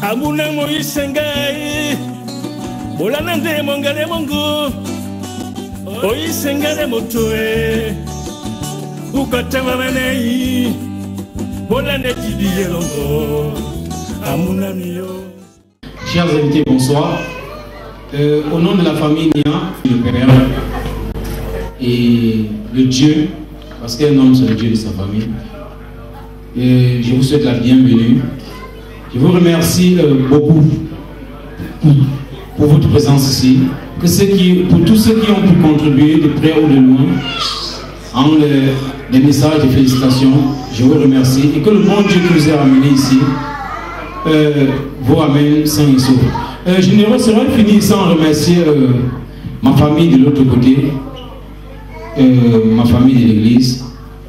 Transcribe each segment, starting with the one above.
Amuna moisengai Bolanande mongale mongo Oisengale motoe Ukatawa manei Bolande tibiye longo Amuna miyo. Chers invités, bonsoir. Au nom de la famille Nia, le Père et le Dieu, parce qu'un homme c'est le Dieu de sa famille, et je vous souhaite la bienvenue. Je vous remercie beaucoup pour votre présence ici. Pour tous ceux qui ont pu contribuer de près ou de loin en les messages de félicitations, je vous remercie. Et que le bon Dieu qui nous a amenés ici vous ramène sain et sauf. Je ne serai fini sans remercier ma famille de l'autre côté, ma famille de l'église,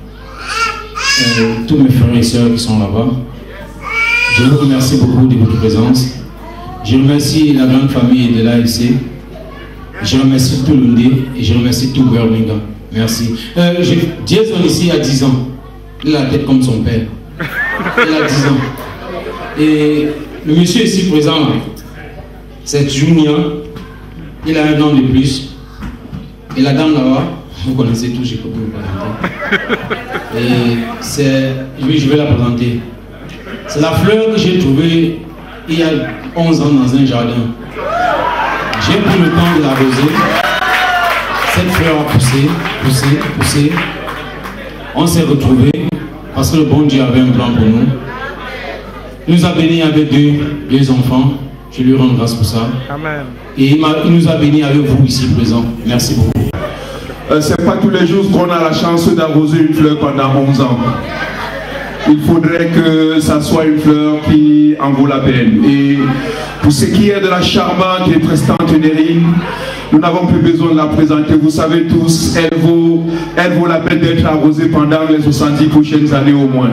tous mes frères et sœurs qui sont là-bas. Je vous remercie beaucoup de votre présence. Je remercie la grande famille de l'ALC. Je remercie tout Lundé et je remercie tout Birmingham. Merci. Jason ici a 10 ans. Il a la tête comme son père. Il a 10 ans. Et le monsieur ici présent, c'est Junior. Il a 1 an de plus. Et la dame là-bas, vous connaissez tous, je peux vous le présenter. Et c'est... Oui, je vais la présenter. C'est la fleur que j'ai trouvée il y a 11 ans dans un jardin. J'ai pris le temps de l'arroser. Cette fleur a poussé, poussé, poussé. On s'est retrouvés parce que le bon Dieu avait un plan pour nous. Il nous a bénis avec deux enfants. Je lui rends grâce pour ça. Amen. Et il nous a bénis avec vous ici présents. Merci beaucoup. C'est pas tous les jours qu'on a la chance d'arroser une fleur pendant 11 ans. Il faudrait que ça soit une fleur qui en vaut la peine. Et pour ce qui est de la charmante et prestante Nérine, nous n'avons plus besoin de la présenter. Vous savez tous, elle vaut la peine d'être arrosée pendant les 70 prochaines années au moins.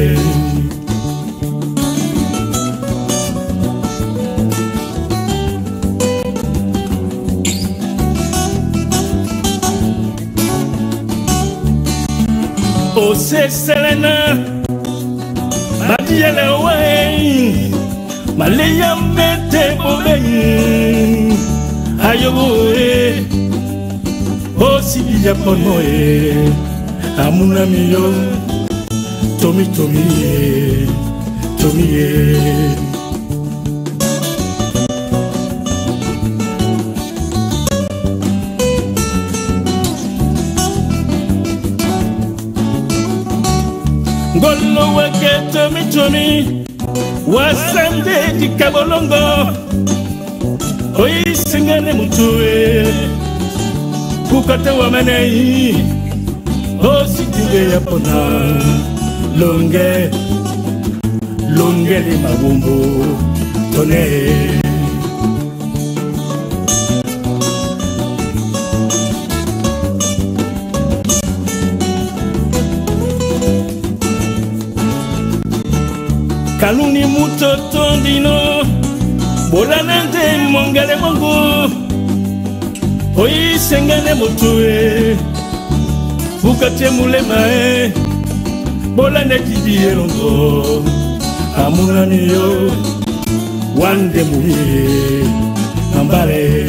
Oh, c'est Selena. Madiele way, Malaya mete bobe, ayoboe, oh sibiya ponoe, amuna miyo, tomi tomi, tomi. Golo weke tomi tomi, wasande di kabolongo, oi singane mutue, kukate wa manei, o sitige ya pona, longe li mabumbu, tone. Kaluni mutoto dino Bolanande mongale mongo Oi sengane motue Bukate mulemae Bolande kibiye longo Amuna niyo Wande muye Ambale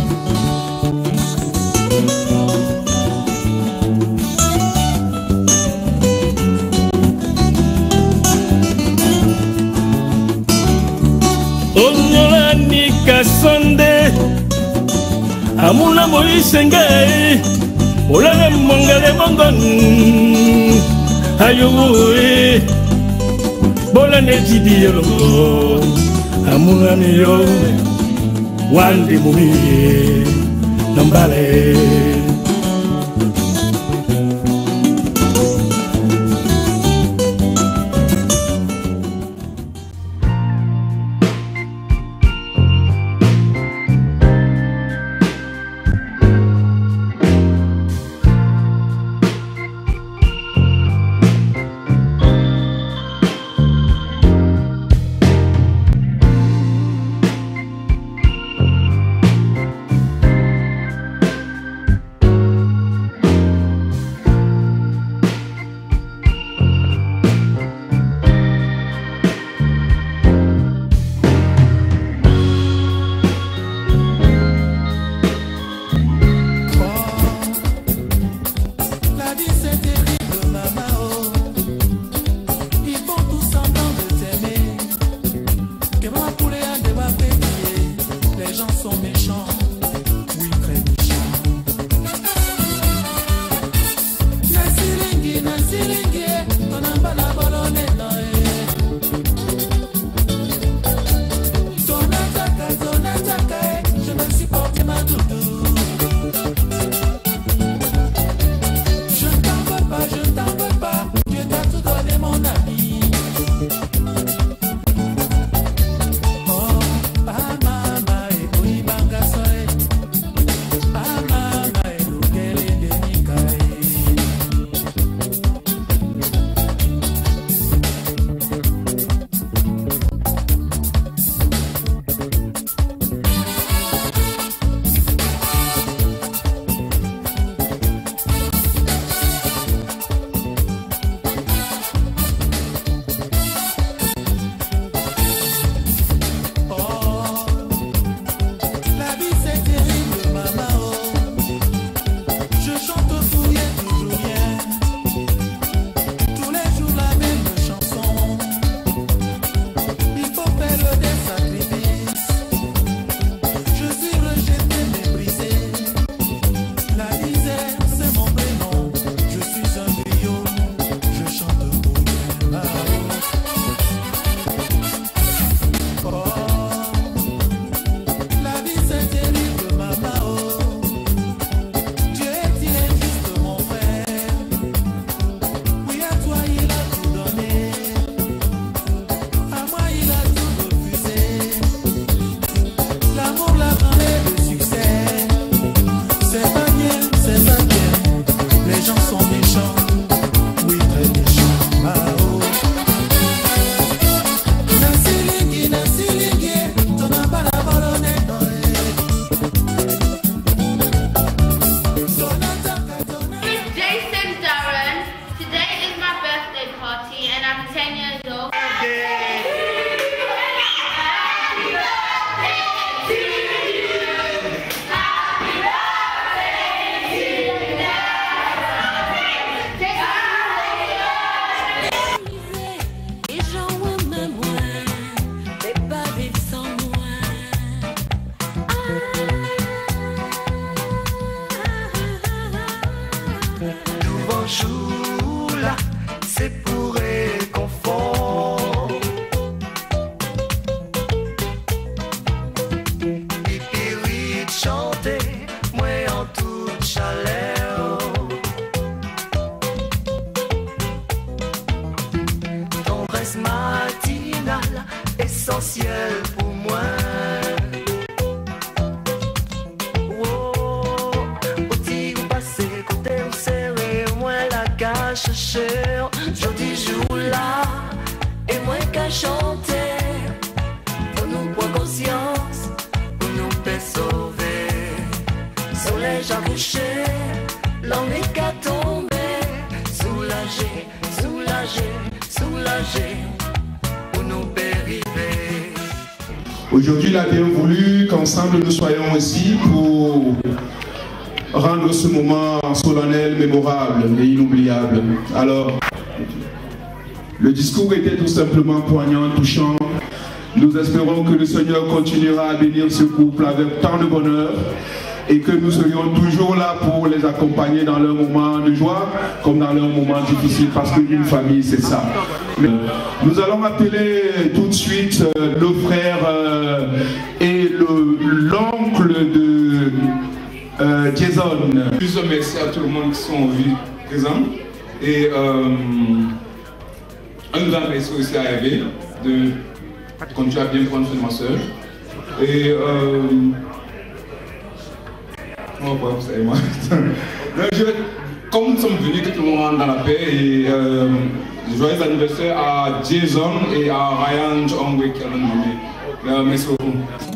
Onyolani kasonde Amuna moisengai Olale mongale mongon Ayuwe Bolane jibiye longo Amuna niyo Wande mumiye Nambale I'm 10 years old. C'est pour réconfort. Et puis de chanter, moi en toute chaleur. Tendresse matinale, essentielle pour moi. Oh, petit ou passé, côté ou serré, moi la cache chère. Jodi jour là, et moi qu'à chanter, pour nous prendre conscience, pour nous faire sauver. Soleil à coucher, l'ennui qu'à tomber, soulager, soulager, soulager, pour nous périver. Aujourd'hui, il a bien voulu qu'ensemble nous soyons ici pour rendre ce moment solennel, mémorable et inoubliable. Alors, le discours était tout simplement poignant, touchant. Nous espérons que le Seigneur continuera à bénir ce couple avec tant de bonheur et que nous serions toujours là pour les accompagner dans leurs moments de joie comme dans leurs moments difficiles, parce qu'une famille, c'est ça. Nous allons appeler tout de suite le frère et l'oncle de Jason. Plus merci à tout le monde qui sont présents. Et un grand merci aussi à Hervé de continuer à bien prendre soin de ma soeur. Et comme nous sommes venus, que tout le monde rentre dans la paix. Et joyeux anniversaire à Jason et à Ryan Chongwe qui ont demandé. Merci beaucoup.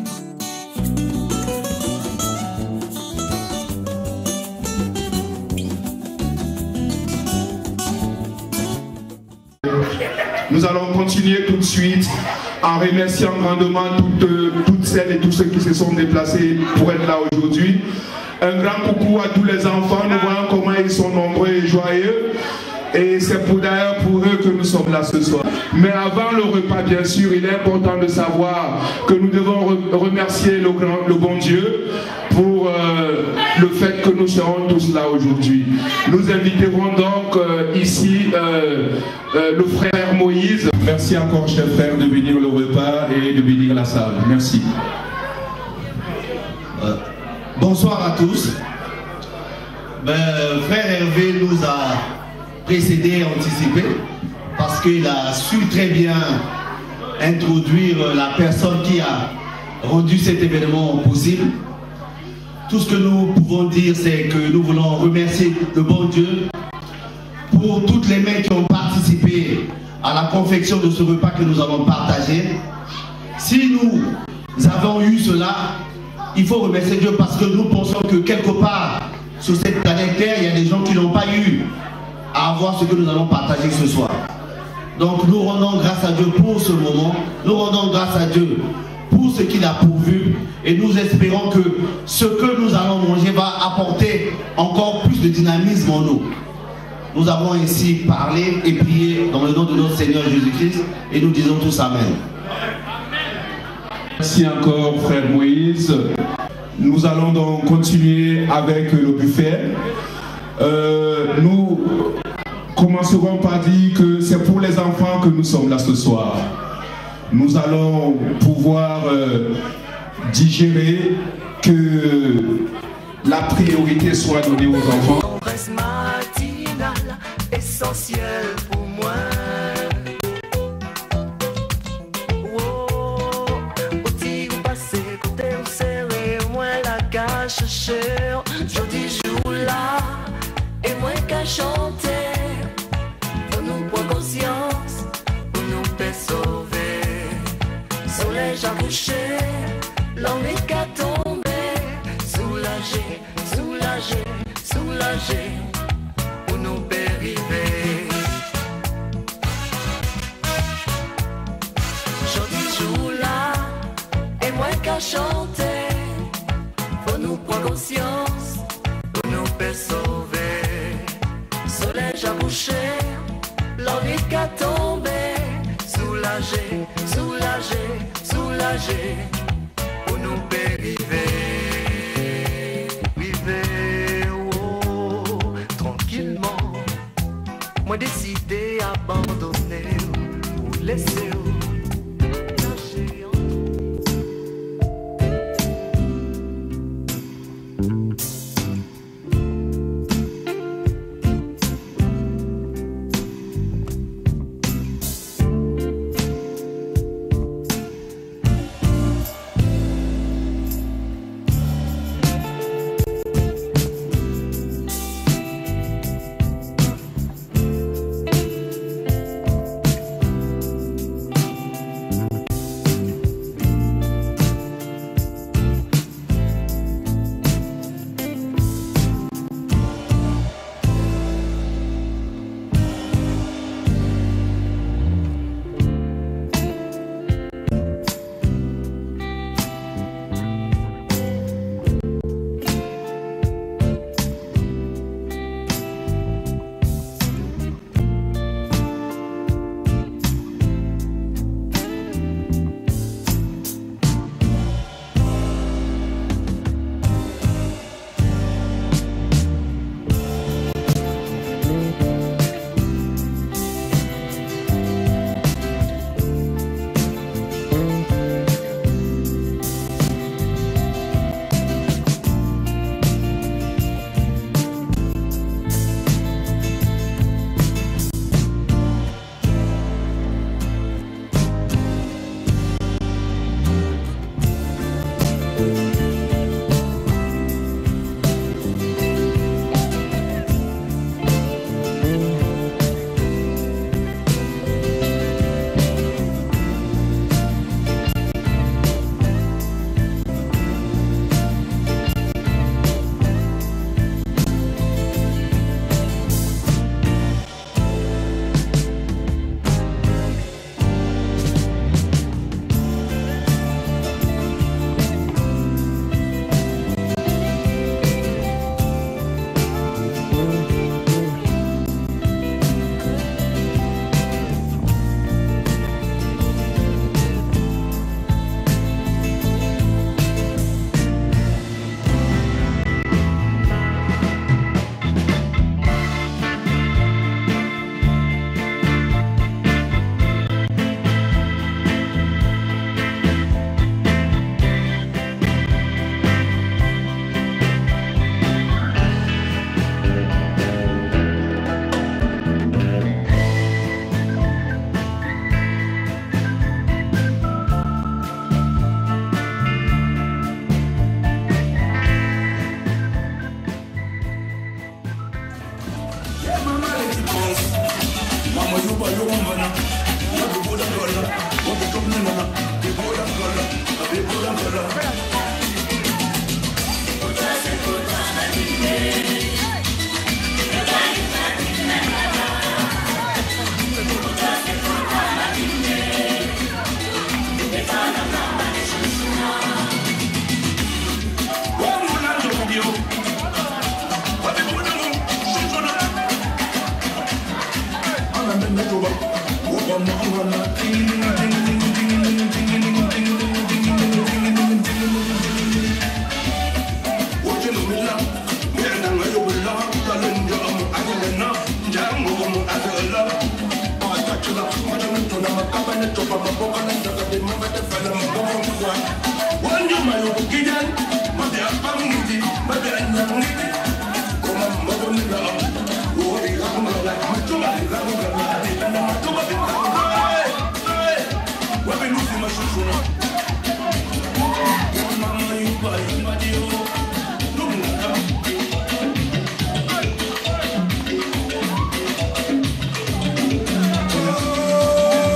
Nous allons continuer tout de suite en remerciant grandement toutes celles et tous ceux qui se sont déplacés pour être là aujourd'hui. Un grand coucou à tous les enfants, nous voyons comment ils sont nombreux et joyeux. Et c'est d'ailleurs pour eux que nous sommes là ce soir. Mais avant le repas, bien sûr, il est important de savoir que nous devons remercier le bon Dieu pour le fait que nous serons tous là aujourd'hui. Nous inviterons donc ici le frère Moïse. Merci encore, cher frère, de bénir le repas et de bénir la salle. Merci. Bonsoir à tous. Frère Hervé nous a précédé et anticipé parce qu'il a su très bien introduire la personne qui a rendu cet événement possible. Tout ce que nous pouvons dire, c'est que nous voulons remercier le bon Dieu pour toutes les mains qui ont participé à la confection de ce repas que nous avons partagé. Si nous avons eu cela, il faut remercier Dieu parce que nous pensons que quelque part sur cette planète Terre, il y a des gens qui n'ont pas eu à avoir ce que nous allons partager ce soir. Donc nous rendons grâce à Dieu pour ce moment, nous rendons grâce à Dieu pour ce qu'il a pourvu et nous espérons que ce que nous allons manger va apporter encore plus de dynamisme en nous. Nous avons ainsi parlé et prié dans le nom de notre Seigneur Jésus-Christ et nous disons tous Amen. Merci encore, frère Moïse. Nous allons donc continuer avec le buffet. Nous commencerons par dire que c'est pour les enfants que nous sommes là ce soir. Nous allons pouvoir digérer que la priorité soit donnée aux enfants. Tendresse matinale, essentielle pour moi. Oh, petit ou passé, côté ou serré, moi la cache chère. Jodi jour là, et moi qu'à chanter, pour nous prendre conscience, pour nous faire sauver. Soleil à coucher, l'ennui qu'à tomber, soulager, soulager, soulager, pour nous périver. qu'à chanter. Faut nous prendre conscience, faut nous faire sauver. Soleil à boucher, l'envie qu'à tomber. Soulager, soulager, soulager. Pour nous périver, vivez, oh, tranquillement. Moi décidé abandonner ou laisser lâcher.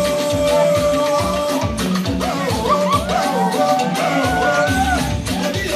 Yeah.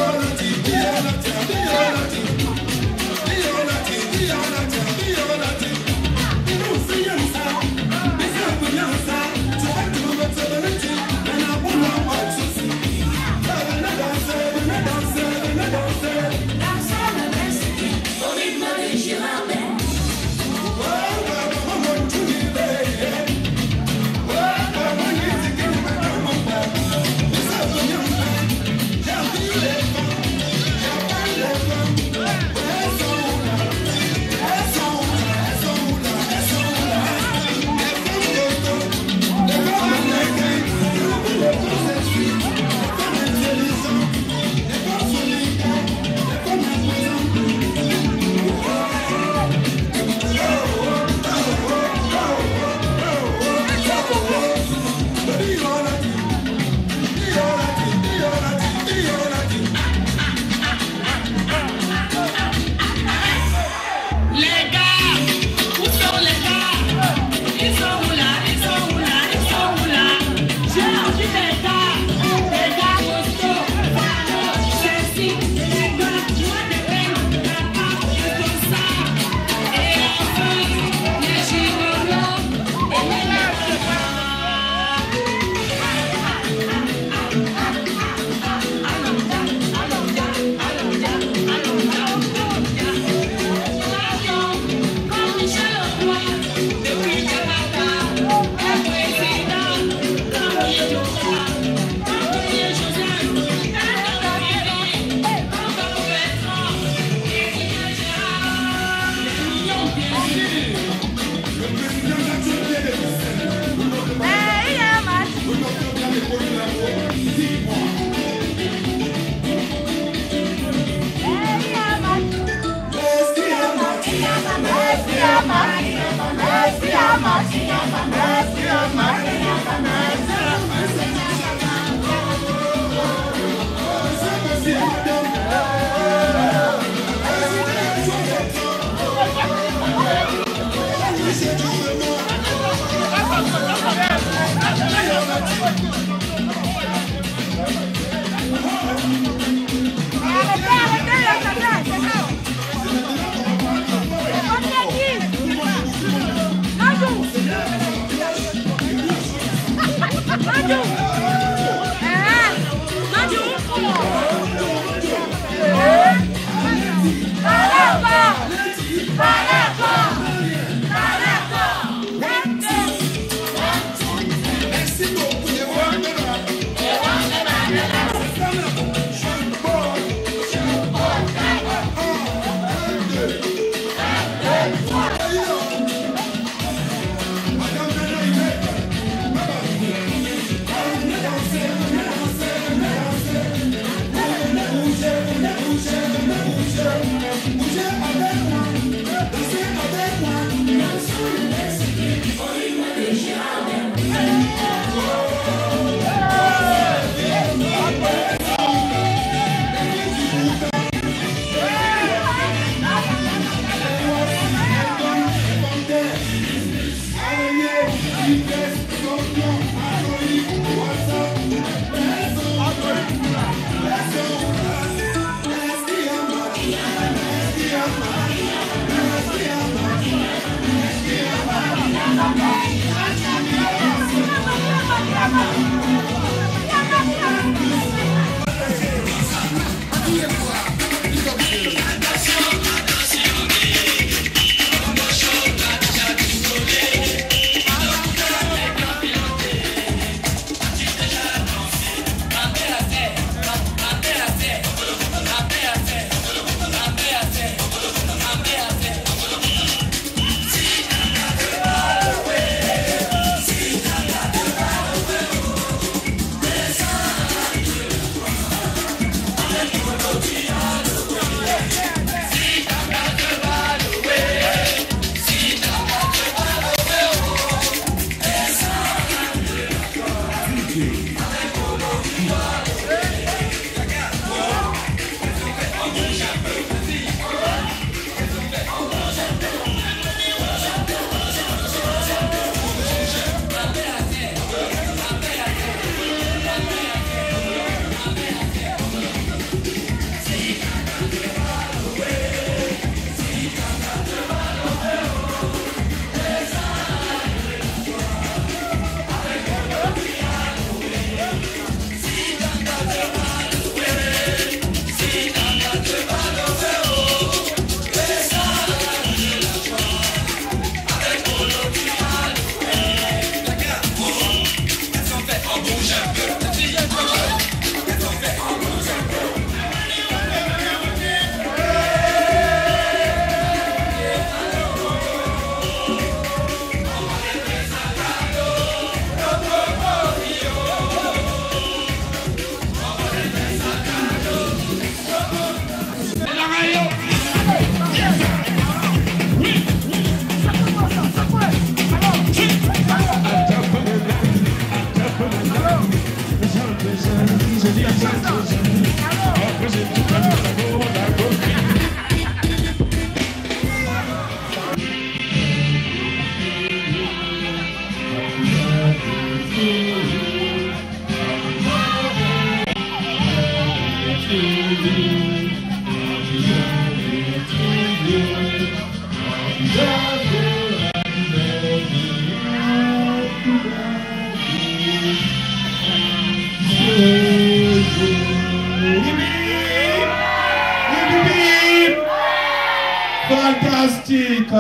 Fantastique.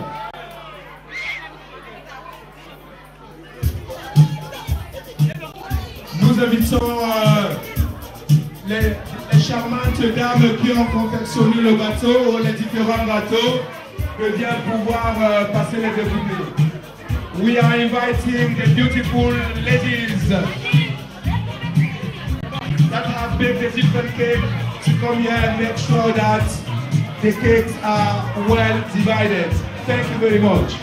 Nous invitons les charmantes dames qui ont confectionné le gâteau ou les différents gâteaux de bien pouvoir passer les déroulés. We are inviting the beautiful ladies that have baked the different cakes to come here and make sure that the cakes are well divided. Thank you very much.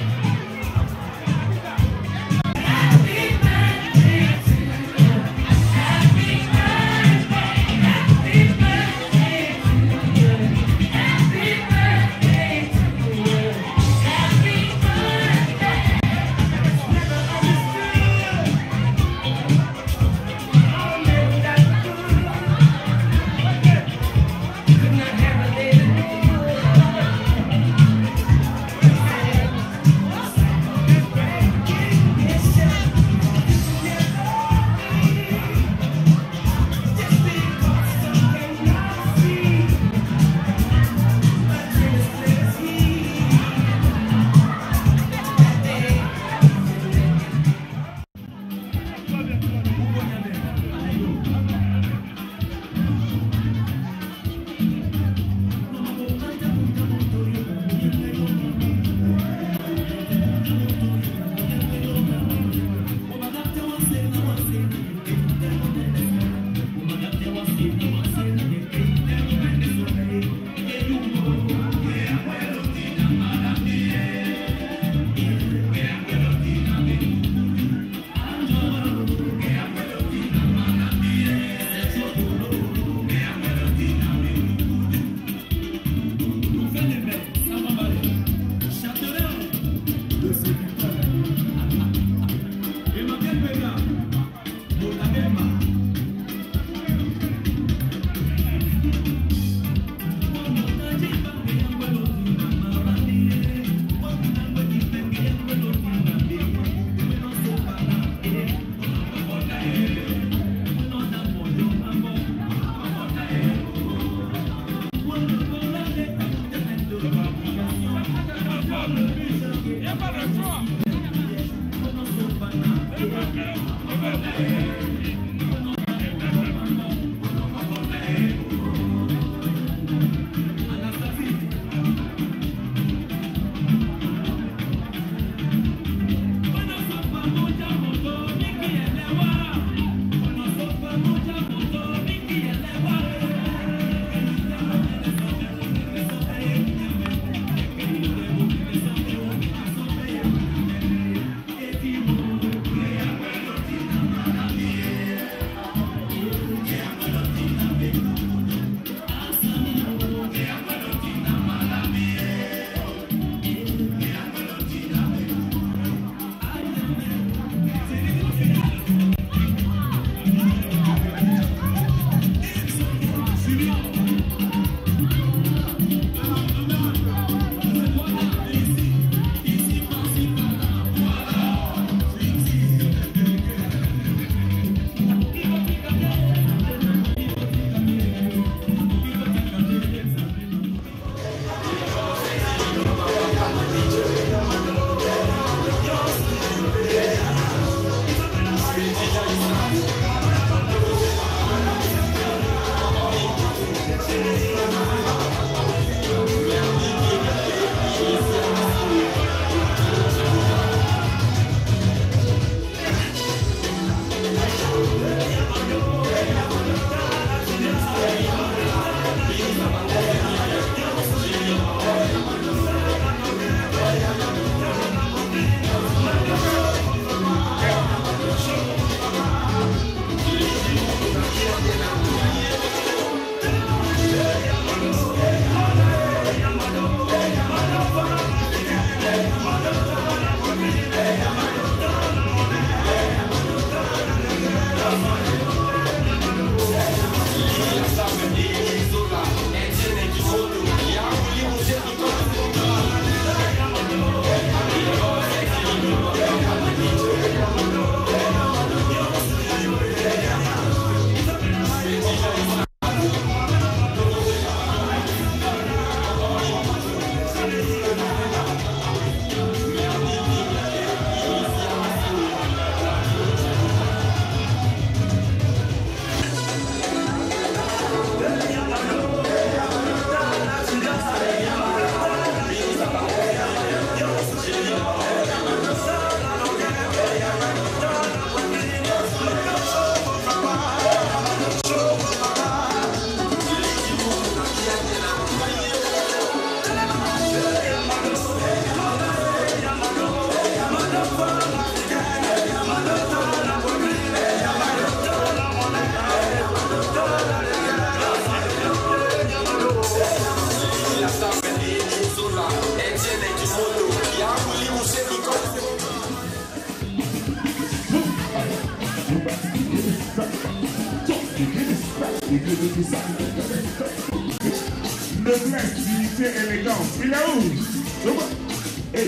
Le classe, dignité, élégance. Il est où? Hey.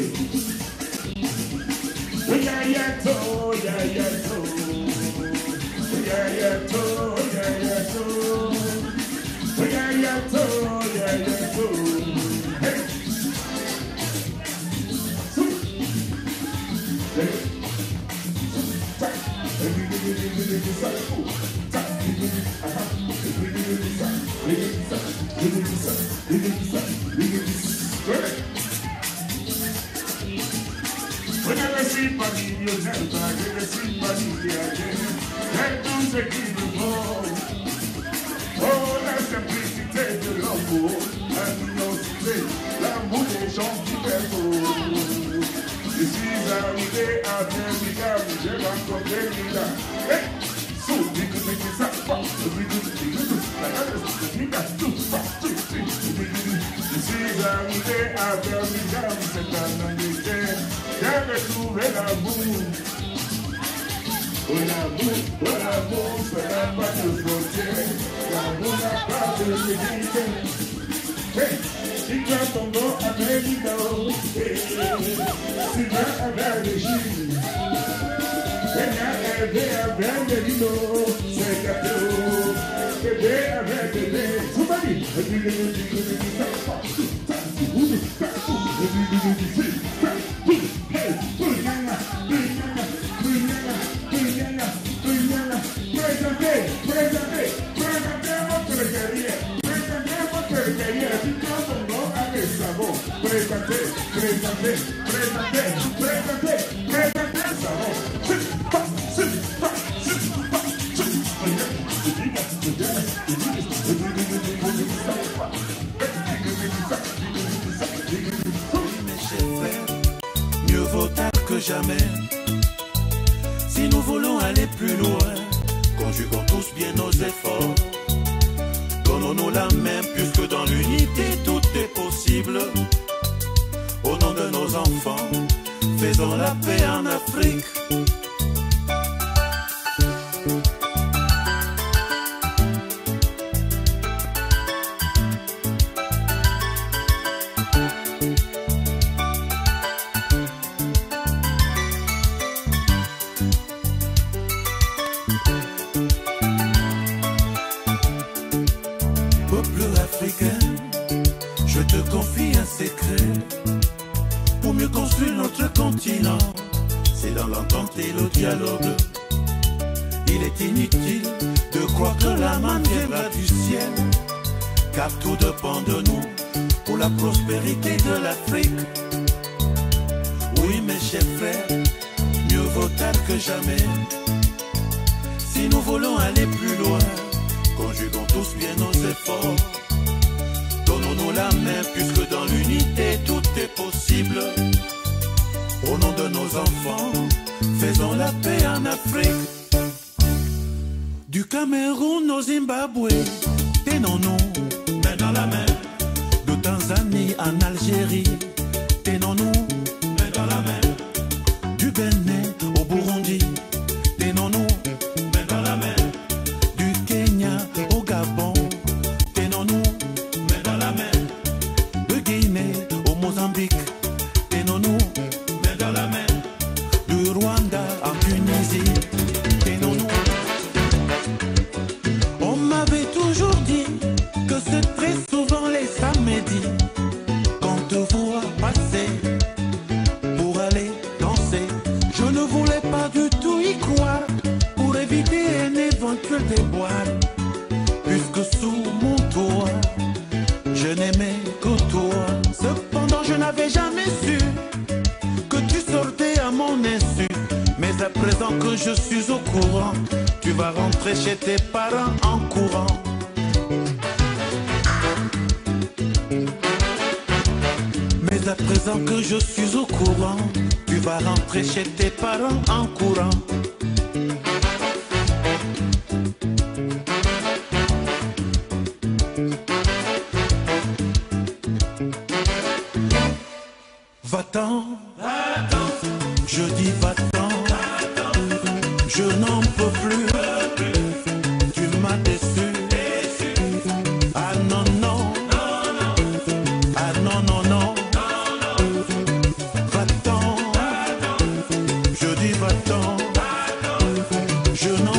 Yayato, yayato. Yayato, yayato. Yayato, yayato. Hey. When I see Paddy, you never get a see Paddy again. That comes a kid of home. Oh, that's a pretty table of gold. And no say, la moule change people. This is how we day out there, we got me, they don't compare me that. Hey, so we could make it up, we could like others, we got two, this is how we day out there, we got me, set down on the chair. Never to red a boom. When I boom, c'est la part de frontière. La boum a part de l'égalité. Hey, si tu as ton nom à Mélido, si tu as un verre de Chine, et là, un verre de Lido, c'est gâteau. Bébé avec bébé, somebody. Mieux vaut tard que jamais. Si nous voulons aller plus loin, conjuguons tous bien nos efforts. Donnons-nous la main puisque dans l'unité tout est possible. Au nom de nos enfants, faisons la paix en Afrique. Peuple africain, je te confie un secret. Pour mieux construire notre continent, c'est dans l'entente et le dialogue. Il est inutile de croire que la main viendra du ciel, car tout dépend de nous pour la prospérité de l'Afrique. Oui, mes chers frères, mieux vaut tard que jamais. Si nous voulons aller plus loin, conjuguons tous bien nos efforts. Donnons-nous la main puisque dans l'unité tout est possible. Au nom de nos enfants, faisons la paix en Afrique. Du Cameroun au Zimbabwe, tenons-nous main dans la main. De Tanzanie en Algérie, tenons-nous main dans la main. Du Bénin au Burundi, tenons-nous main dans la main. Du Kenya au Gabon, tenons-nous main dans la main. De Guinée au Mozambique, tenons-nous main dans la main. Du Rwanda en Tunisie, tenons-nous. On m'avait toujours dit que c'est très souvent les samedis qu'on te voit passer pour aller danser. Je ne voulais pas du tout y croire pour éviter un éventuel déboire, puisque sous mon toit je n'aimais que toi. Cependant je n'avais jamais su que tu sortais à mon insu. Mais à présent que je suis au courant, tu vas rentrer chez tes parents en courant. Mais à présent que je suis au courant, tu vas rentrer chez tes parents en courant. Va-t'en, je dis va-t'en, je n'en peux plus, tu m'as déçu, Je n'en